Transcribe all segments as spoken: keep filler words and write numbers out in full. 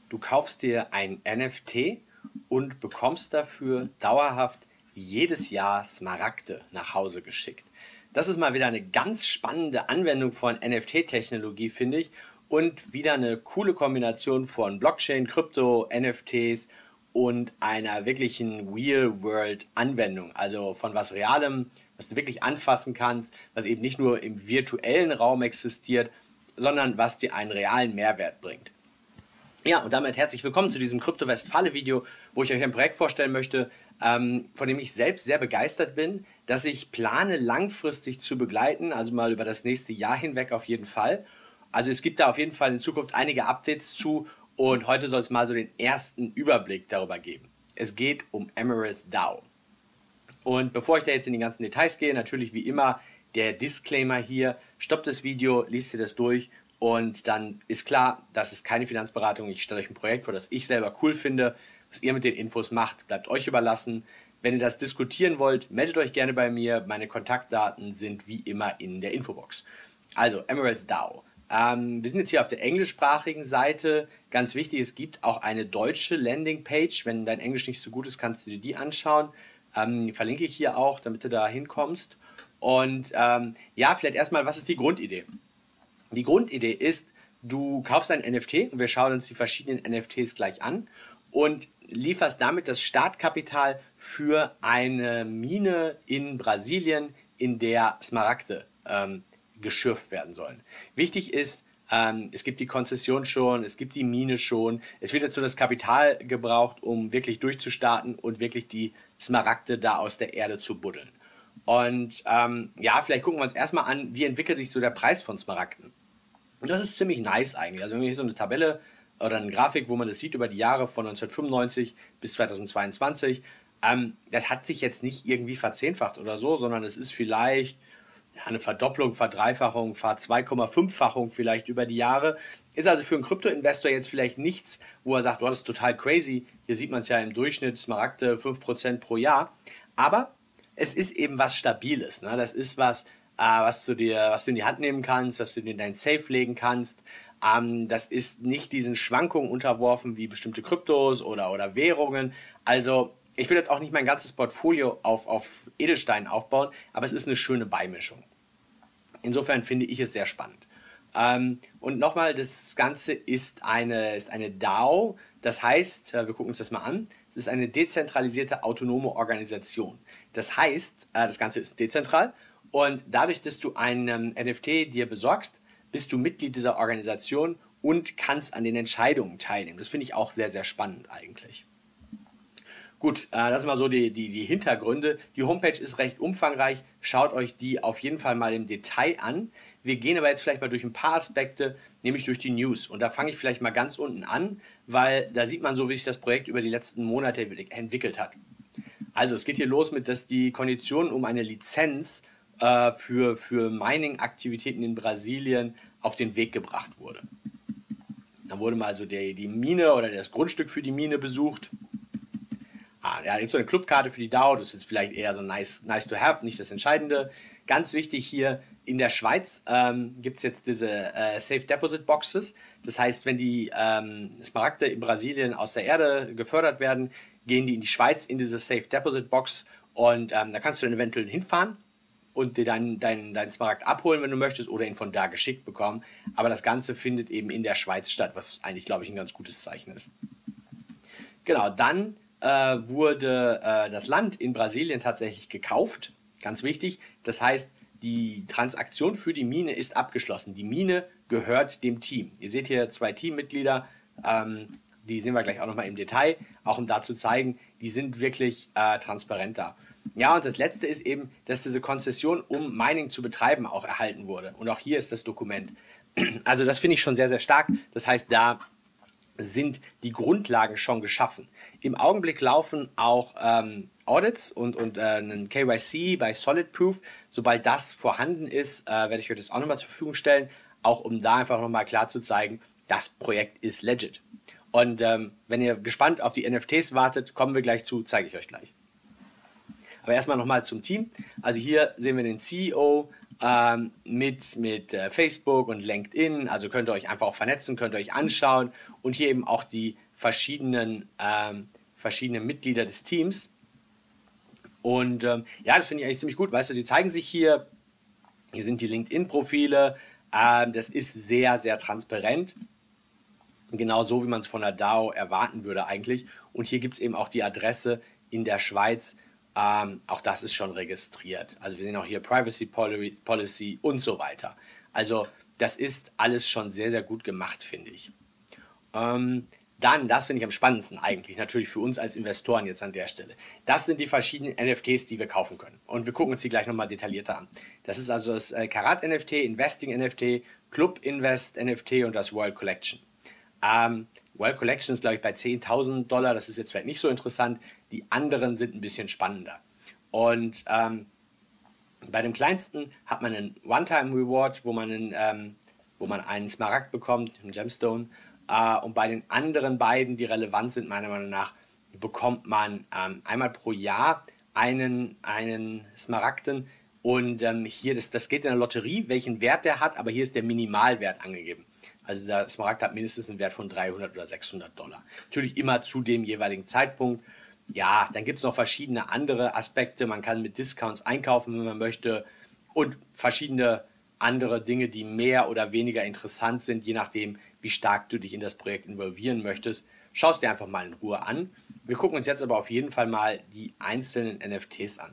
Du kaufst dir ein N F T und bekommst dafür dauerhaft jedes Jahr Smaragde nach Hause geschickt. Das ist mal wieder eine ganz spannende Anwendung von N F T-Technologie, finde ich, und wieder eine coole Kombination von Blockchain, Krypto, N F Ts und einer wirklichen Real-World-Anwendung, also von was Realem, was du wirklich anfassen kannst, was eben nicht nur im virtuellen Raum existiert, sondern was dir einen realen Mehrwert bringt. Ja, und damit herzlich willkommen zu diesem Krypto-Westfale-Video, wo ich euch ein Projekt vorstellen möchte, ähm, von dem ich selbst sehr begeistert bin, das ich plane langfristig zu begleiten, also mal über das nächste Jahr hinweg auf jeden Fall. Also es gibt da auf jeden Fall in Zukunft einige Updates zu und heute soll es mal so den ersten Überblick darüber geben. Es geht um Emerald DAO. Und bevor ich da jetzt in die ganzen Details gehe, natürlich wie immer der Disclaimer hier, stoppt das Video, liest ihr das durch. Und dann ist klar, das ist keine Finanzberatung. Ich stelle euch ein Projekt vor, das ich selber cool finde. Was ihr mit den Infos macht, bleibt euch überlassen. Wenn ihr das diskutieren wollt, meldet euch gerne bei mir. Meine Kontaktdaten sind wie immer in der Infobox. Also, Emerald DAO. Ähm, wir sind jetzt hier auf der englischsprachigen Seite. Ganz wichtig, es gibt auch eine deutsche Landingpage. Wenn dein Englisch nicht so gut ist, kannst du dir die anschauen. Ähm, die verlinke ich hier auch, damit du da hinkommst. Und ähm, ja, vielleicht erstmal, was ist die Grundidee? Die Grundidee ist, du kaufst ein N F T und wir schauen uns die verschiedenen N F Ts gleich an und lieferst damit das Startkapital für eine Mine in Brasilien, in der Smaragde ähm, geschürft werden sollen. Wichtig ist, ähm, es gibt die Konzession schon, es gibt die Mine schon, es wird dazu das Kapital gebraucht, um wirklich durchzustarten und wirklich die Smaragde da aus der Erde zu buddeln. Und ähm, ja, vielleicht gucken wir uns erstmal an, wie entwickelt sich so der Preis von Smaragden. Und das ist ziemlich nice eigentlich. Also wenn wir hier so eine Tabelle oder eine Grafik, wo man das sieht über die Jahre von neunzehnhundertfünfundneunzig bis zweitausendzweiundzwanzig, ähm, das hat sich jetzt nicht irgendwie verzehnfacht oder so, sondern es ist vielleicht ja, eine Verdopplung, Verdreifachung, zwei Komma fünf-fachung vielleicht über die Jahre. Ist also für einen Krypto-Investor jetzt vielleicht nichts, wo er sagt, oh, das ist total crazy. Hier sieht man es ja im Durchschnitt, Smaragde fünf Prozent pro Jahr. Aber es ist eben was Stabiles. Ne? Das ist was, äh, was, du dir, was du in die Hand nehmen kannst, was du dir in dein Safe legen kannst. Ähm, das ist nicht diesen Schwankungen unterworfen wie bestimmte Kryptos oder, oder Währungen. Also ich will jetzt auch nicht mein ganzes Portfolio auf, auf Edelsteinen aufbauen, aber es ist eine schöne Beimischung. Insofern finde ich es sehr spannend. Ähm, und nochmal, das Ganze ist eine, ist eine DAO. Das heißt, äh, wir gucken uns das mal an, es ist eine dezentralisierte autonome Organisation. Das heißt, äh, das Ganze ist dezentral und dadurch, dass du einen N F T dir besorgst, bist du Mitglied dieser Organisation und kannst an den Entscheidungen teilnehmen. Das finde ich auch sehr, sehr spannend eigentlich. Gut, äh, das sind mal so die, die, die Hintergründe. Die Homepage ist recht umfangreich. Schaut euch die auf jeden Fall mal im Detail an. Wir gehen aber jetzt vielleicht mal durch ein paar Aspekte, nämlich durch die News. Und da fange ich vielleicht mal ganz unten an, weil da sieht man so, wie sich das Projekt über die letzten Monate entwickelt hat. Also es geht hier los mit, dass die Konditionen um eine Lizenz äh, für, für Mining-Aktivitäten in Brasilien auf den Weg gebracht wurde. Dann wurde mal also der, die Mine oder das Grundstück für die Mine besucht. Ah, ja, da gibt es so eine Clubkarte für die DAO, das ist vielleicht eher so nice, nice to have, nicht das Entscheidende. Ganz wichtig hier, in der Schweiz ähm, gibt es jetzt diese äh, Safe Deposit Boxes. Das heißt, wenn die ähm, Smaragde in Brasilien aus der Erde gefördert werden, gehen die in die Schweiz in diese Safe Deposit Box und ähm, da kannst du dann eventuell hinfahren und dir deinen dein, dein Smaragd abholen, wenn du möchtest, oder ihn von da geschickt bekommen. Aber das Ganze findet eben in der Schweiz statt, was eigentlich, glaube ich, ein ganz gutes Zeichen ist. Genau, dann äh, wurde äh, das Land in Brasilien tatsächlich gekauft, ganz wichtig. Das heißt, die Transaktion für die Mine ist abgeschlossen. Die Mine gehört dem Team. Ihr seht hier zwei Teammitglieder, ähm, die sehen wir gleich auch nochmal im Detail, auch um da zu zeigen, die sind wirklich äh, transparent da. Ja, und das Letzte ist eben, dass diese Konzession, um Mining zu betreiben, auch erhalten wurde. Und auch hier ist das Dokument. Also das finde ich schon sehr, sehr stark. Das heißt, da sind die Grundlagen schon geschaffen. Im Augenblick laufen auch ähm, Audits und, und äh, ein K Y C bei Solid Proof. Sobald das vorhanden ist, äh, werde ich euch das auch nochmal zur Verfügung stellen, auch um da einfach nochmal klar zu zeigen, das Projekt ist legit. Und ähm, wenn ihr gespannt auf die N F Ts wartet, kommen wir gleich zu, zeige ich euch gleich. Aber erstmal nochmal zum Team. Also hier sehen wir den C E O, ähm, mit, mit äh, Facebook und LinkedIn. Also könnt ihr euch einfach auch vernetzen, könnt ihr euch anschauen und hier eben auch die verschiedenen, ähm, verschiedenen Mitglieder des Teams. Und ähm, ja, das finde ich eigentlich ziemlich gut. Weißt du, die zeigen sich hier. Hier sind die LinkedIn-Profile. Ähm, das ist sehr, sehr transparent. Genau so, wie man es von der DAO erwarten würde eigentlich. Und hier gibt es eben auch die Adresse in der Schweiz. Ähm, auch das ist schon registriert. Also wir sehen auch hier Privacy Policy und so weiter. Also das ist alles schon sehr, sehr gut gemacht, finde ich. Ähm, dann, das finde ich am spannendsten eigentlich, natürlich für uns als Investoren jetzt an der Stelle. Das sind die verschiedenen N F Ts, die wir kaufen können. Und wir gucken uns die gleich nochmal detaillierter an. Das ist also das äh, Karat-N F T, Investing-N F T, Club-Invest-N F T und das World Collection. Ähm, World Collection ist, glaube ich, bei zehntausend Dollar. Das ist jetzt vielleicht nicht so interessant. Die anderen sind ein bisschen spannender. Und ähm, bei dem kleinsten hat man einen One-Time-Reward, wo man einen, ähm, wo man einen Smaragd bekommt, einen Gemstone. Uh, und bei den anderen beiden, die relevant sind, meiner Meinung nach, bekommt man ähm, einmal pro Jahr einen, einen Smaragden. Und ähm, hier, das, das geht in der Lotterie, welchen Wert der hat, aber hier ist der Minimalwert angegeben. Also der Smaragd hat mindestens einen Wert von dreihundert oder sechshundert Dollar. Natürlich immer zu dem jeweiligen Zeitpunkt. Ja, dann gibt es noch verschiedene andere Aspekte. Man kann mit Discounts einkaufen, wenn man möchte. Und verschiedene andere Dinge, die mehr oder weniger interessant sind, je nachdem, wie stark du dich in das Projekt involvieren möchtest. Schau es dir einfach mal in Ruhe an. Wir gucken uns jetzt aber auf jeden Fall mal die einzelnen N F Ts an.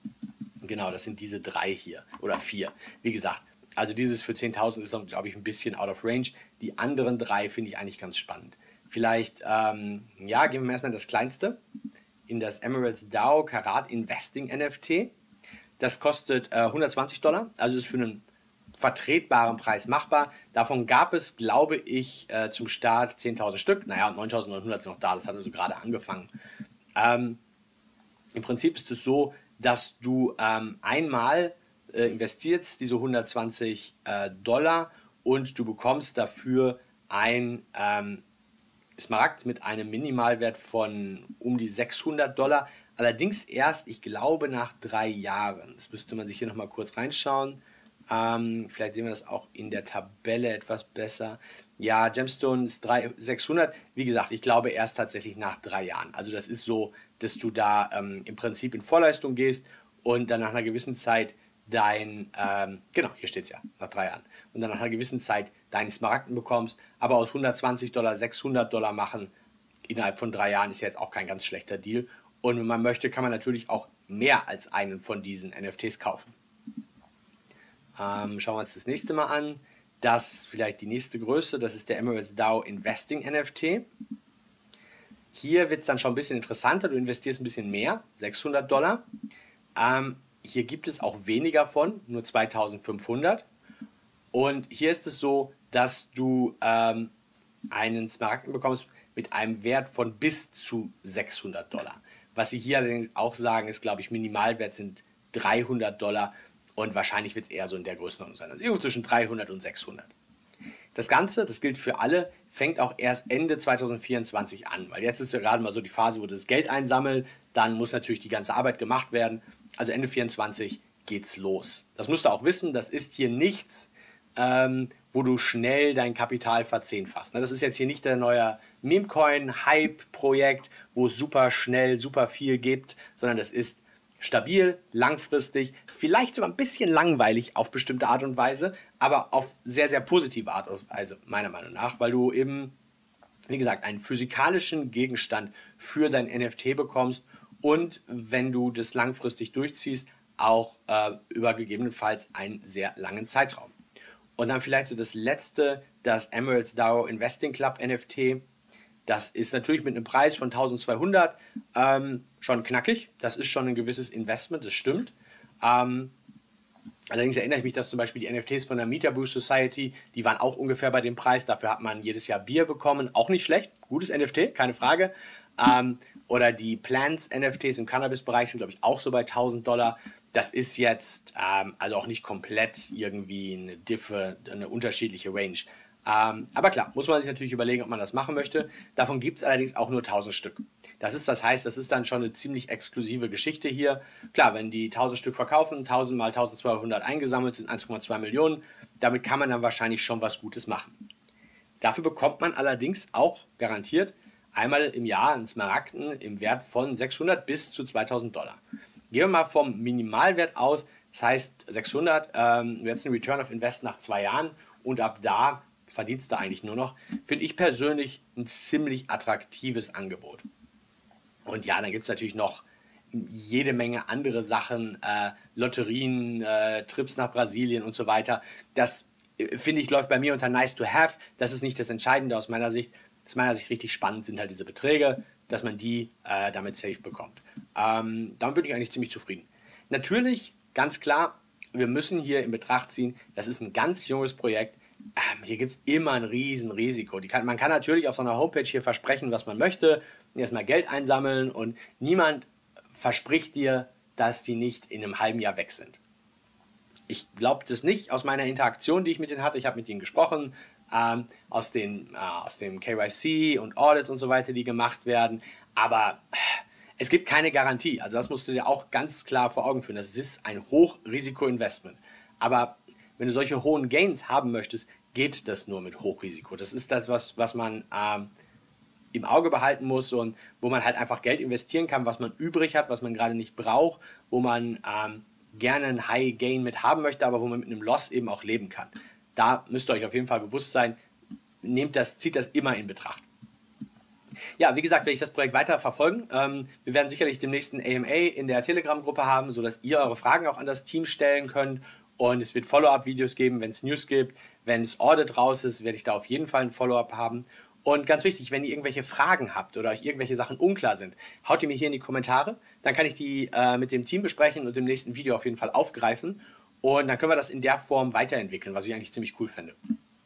Genau, das sind diese drei hier oder vier. Wie gesagt, also dieses für zehntausend ist, glaube ich, ein bisschen out of range. Die anderen drei finde ich eigentlich ganz spannend. Vielleicht, ähm, ja, gehen wir erstmal in das kleinste, in das Emeralds DAO Karat Investing N F T. Das kostet äh, hundertzwanzig Dollar, also ist für einen vertretbaren Preis machbar. Davon gab es, glaube ich, äh, zum Start zehntausend Stück. Naja, und neuntausendneunhundert sind noch da, das hat also gerade angefangen. Ähm, Im Prinzip ist es so, dass du ähm, einmal äh, investierst, diese hundertzwanzig äh, Dollar, und du bekommst dafür ein ähm, Smaragd mit einem Minimalwert von um die sechshundert Dollar. Allerdings erst, ich glaube, nach drei Jahren. Das müsste man sich hier nochmal kurz reinschauen. Ähm, vielleicht sehen wir das auch in der Tabelle etwas besser. Ja, Gemstones sechshundert. Wie gesagt, ich glaube erst tatsächlich nach drei Jahren. Also das ist so, dass du da ähm, im Prinzip in Vorleistung gehst und dann nach einer gewissen Zeit dein, ähm, genau, hier steht es ja, nach drei Jahren. Und dann nach einer gewissen Zeit deinen Smaragden bekommst. Aber aus hundertzwanzig Dollar sechshundert Dollar machen innerhalb von drei Jahren ist jetzt auch kein ganz schlechter Deal. Und wenn man möchte, kann man natürlich auch mehr als einen von diesen N F Ts kaufen. Ähm, schauen wir uns das nächste mal an. Das vielleicht die nächste Größe, das ist der Emeralds DAO Investing N F T. Hier wird es dann schon ein bisschen interessanter, du investierst ein bisschen mehr, sechshundert Dollar. Ähm, hier gibt es auch weniger von, nur zweitausendfünfhundert. Und hier ist es so, dass du ähm, einen Smaragden bekommst mit einem Wert von bis zu sechshundert Dollar. Was sie hier allerdings auch sagen, ist, glaube ich, Minimalwert sind dreihundert Dollar. Und wahrscheinlich wird es eher so in der Größenordnung sein. Also irgendwo zwischen dreihundert und sechshundert. Das Ganze, das gilt für alle, fängt auch erst Ende zweitausendvierundzwanzig an. Weil jetzt ist ja gerade mal so die Phase, wo das Geld einsammeln. Dann muss natürlich die ganze Arbeit gemacht werden. Also Ende vierundzwanzig geht's los. Das musst du auch wissen, das ist hier nichts, ähm, wo du schnell dein Kapital verzehnfachst. Das ist jetzt hier nicht der neue Meme-Coin-Hype-Projekt, wo es super schnell, super viel gibt, sondern das ist stabil, langfristig, vielleicht sogar ein bisschen langweilig auf bestimmte Art und Weise, aber auf sehr, sehr positive Art und Weise, meiner Meinung nach, weil du eben, wie gesagt, einen physikalischen Gegenstand für dein N F T bekommst und wenn du das langfristig durchziehst, auch äh, über gegebenenfalls einen sehr langen Zeitraum. Und dann vielleicht so das letzte, das Emeralds DAO Investing Club N F T. Das ist natürlich mit einem Preis von eintausendzweihundert ähm, schon knackig. Das ist schon ein gewisses Investment, das stimmt. Ähm, allerdings erinnere ich mich, dass zum Beispiel die N F Ts von der Meterbrew Society, die waren auch ungefähr bei dem Preis. Dafür hat man jedes Jahr Bier bekommen. Auch nicht schlecht. Gutes N F T, keine Frage. Ähm, oder die Plants N F Ts im Cannabis-Bereich sind, glaube ich, auch so bei tausend Dollar. Das ist jetzt ähm, also auch nicht komplett irgendwie eine Diffe, eine unterschiedliche Range. Ähm, aber klar, muss man sich natürlich überlegen, ob man das machen möchte. Davon gibt es allerdings auch nur tausend Stück. Das ist, das heißt, das ist dann schon eine ziemlich exklusive Geschichte hier. Klar, wenn die tausend Stück verkaufen, tausend mal eintausendzweihundert eingesammelt sind eins Komma zwei Millionen, damit kann man dann wahrscheinlich schon was Gutes machen. Dafür bekommt man allerdings auch garantiert einmal im Jahr einen Smaragden im Wert von sechshundert bis zu zweitausend Dollar. Gehen wir mal vom Minimalwert aus, das heißt sechshundert, ähm, jetzt ein Return of Invest nach zwei Jahren und ab da verdienst du eigentlich nur noch, finde ich persönlich ein ziemlich attraktives Angebot. Und ja, dann gibt es natürlich noch jede Menge andere Sachen, äh, Lotterien, äh, Trips nach Brasilien und so weiter. Das, äh, finde ich, läuft bei mir unter nice to have. Das ist nicht das Entscheidende aus meiner Sicht. Aus meiner Sicht richtig spannend sind halt diese Beträge, dass man die äh, damit safe bekommt. Ähm, damit bin ich eigentlich ziemlich zufrieden. Natürlich, ganz klar, wir müssen hier in Betracht ziehen, das ist ein ganz junges Projekt. Ähm, hier gibt es immer ein Riesenrisiko. Die kann, man kann natürlich auf so einer Homepage hier versprechen, was man möchte, erstmal Geld einsammeln und niemand verspricht dir, dass die nicht in einem halben Jahr weg sind. Ich glaube das nicht aus meiner Interaktion, die ich mit denen hatte. Ich habe mit ihnen gesprochen, ähm, aus, den, äh, aus dem K Y C und Audits und so weiter, die gemacht werden. Aber äh, es gibt keine Garantie. Also das musst du dir auch ganz klar vor Augen führen. Das ist ein Hochrisiko-Investment. Aber wenn du solche hohen Gains haben möchtest, geht das nur mit Hochrisiko. Das ist das, was, was man ähm, im Auge behalten muss und wo man halt einfach Geld investieren kann, was man übrig hat, was man gerade nicht braucht, wo man ähm, gerne einen High Gain mit haben möchte, aber wo man mit einem Loss eben auch leben kann. Da müsst ihr euch auf jeden Fall bewusst sein, nehmt das, zieht das immer in Betracht. Ja, wie gesagt, werde ich das Projekt weiter verfolgen. Ähm, wir werden sicherlich demnächst ein A M A in der Telegram-Gruppe haben, sodass ihr eure Fragen auch an das Team stellen könnt. Und es wird Follow-up-Videos geben, wenn es News gibt. Wenn es Audit raus ist, werde ich da auf jeden Fall ein Follow-up haben. Und ganz wichtig, wenn ihr irgendwelche Fragen habt oder euch irgendwelche Sachen unklar sind, haut die mir hier in die Kommentare. Dann kann ich die äh, mit dem Team besprechen und im nächsten Video auf jeden Fall aufgreifen. Und dann können wir das in der Form weiterentwickeln, was ich eigentlich ziemlich cool finde.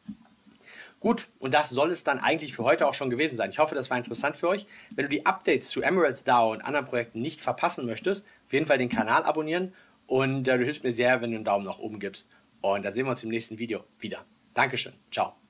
Gut, und das soll es dann eigentlich für heute auch schon gewesen sein. Ich hoffe, das war interessant für euch. Wenn du die Updates zu Emeralds DAO und anderen Projekten nicht verpassen möchtest, auf jeden Fall den Kanal abonnieren. Und äh, du hilfst mir sehr, wenn du einen Daumen nach oben gibst. Und dann sehen wir uns im nächsten Video wieder. Dankeschön. Ciao.